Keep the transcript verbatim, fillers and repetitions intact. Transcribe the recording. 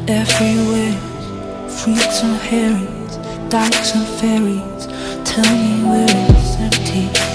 everywhere. Freaks and herrings, dykes and ferries. Tell me where it's empty.